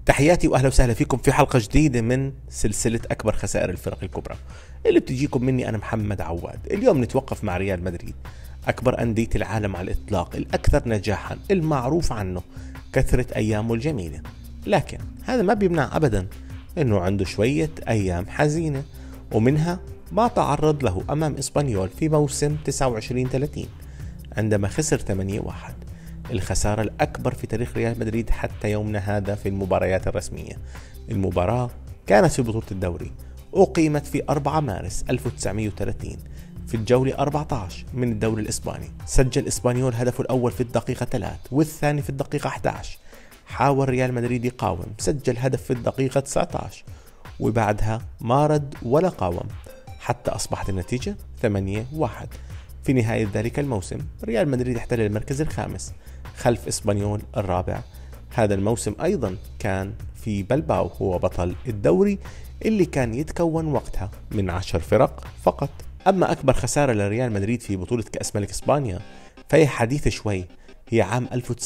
تحياتي واهلا وسهلا فيكم في حلقه جديده من سلسله اكبر خسائر الفرق الكبرى اللي بتجيكم مني انا محمد عواد. اليوم نتوقف مع ريال مدريد، اكبر انديه العالم على الاطلاق، الاكثر نجاحا، المعروف عنه كثره ايامه الجميله، لكن هذا ما بيمنع ابدا انه عنده شويه ايام حزينه، ومنها ما تعرض له امام اسبانيول في موسم 29-30 عندما خسر 8-1، الخسارة الأكبر في تاريخ ريال مدريد حتى يومنا هذا في المباريات الرسمية. المباراة كانت في بطولة الدوري، أقيمت في 4 مارس 1930 في الجولة 14 من الدوري الإسباني. سجل إسبانيول هدفه الأول في الدقيقة 3 والثاني في الدقيقة 11. حاول ريال مدريد يقاوم، سجل هدف في الدقيقة 19 وبعدها ما رد ولا قاوم حتى أصبحت النتيجة 8-1. في نهاية ذلك الموسم ريال مدريد احتل المركز الخامس خلف إسبانيول الرابع. هذا الموسم أيضا كان في بلباو هو بطل الدوري اللي كان يتكون وقتها من 10 فرق فقط. أما أكبر خسارة لريال مدريد في بطولة كأس ملك إسبانيا فهي حديثة شوي، هي عام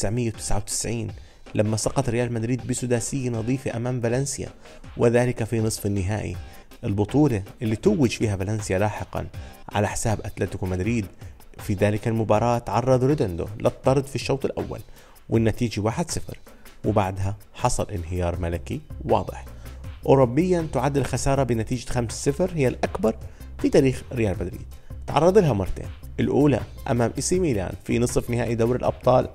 1999 لما سقط ريال مدريد بسداسية نظيفة أمام فالنسيا، وذلك في نصف النهائي، البطولة اللي توج فيها فالنسيا لاحقا على حساب أتلتيكو مدريد. في ذلك المباراة تعرض رودندو للطرد في الشوط الأول والنتيجة 1-0، وبعدها حصل انهيار ملكي واضح. أوروبيا تعد الخسارة بنتيجة 5-0 هي الأكبر في تاريخ ريال مدريد، تعرض لها مرتين، الأولى أمام إي ميلان في نصف نهائي دوري الأبطال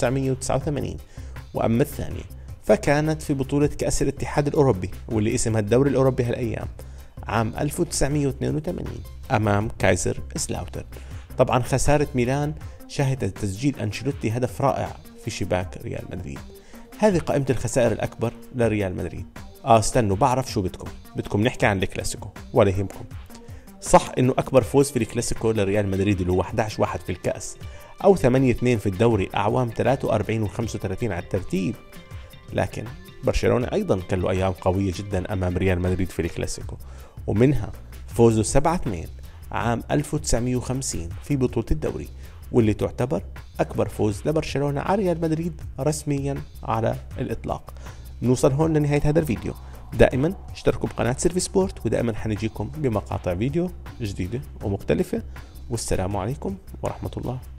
1989، وأما الثانية فكانت في بطولة كأس الاتحاد الأوروبي واللي اسمها الدوري الأوروبي هالأيام عام 1982 أمام كايزر سلاوتر. طبعا خسارة ميلان شهدت تسجيل أنشيلوتي هدف رائع في شباك ريال مدريد. هذه قائمة الخسائر الأكبر لريال مدريد. استنوا، بعرف شو بدكم نحكي عن الكلاسيكو ولا يهمكم. صح انه اكبر فوز في الكلاسيكو لريال مدريد اللي هو 11-1 في الكأس او 8-2 في الدوري اعوام 43 و35 على الترتيب، لكن برشلونة ايضا كان له ايام قوية جدا امام ريال مدريد في الكلاسيكو، ومنها فوزه 7-2 عام 1950 في بطولة الدوري، واللي تعتبر أكبر فوز لبرشلونة على ريال مدريد رسميا على الإطلاق. نوصل هون لنهاية هذا الفيديو. دائما اشتركوا بقناة سيرفي سبورت، ودائما حنجيكم بمقاطع فيديو جديدة ومختلفة، والسلام عليكم ورحمة الله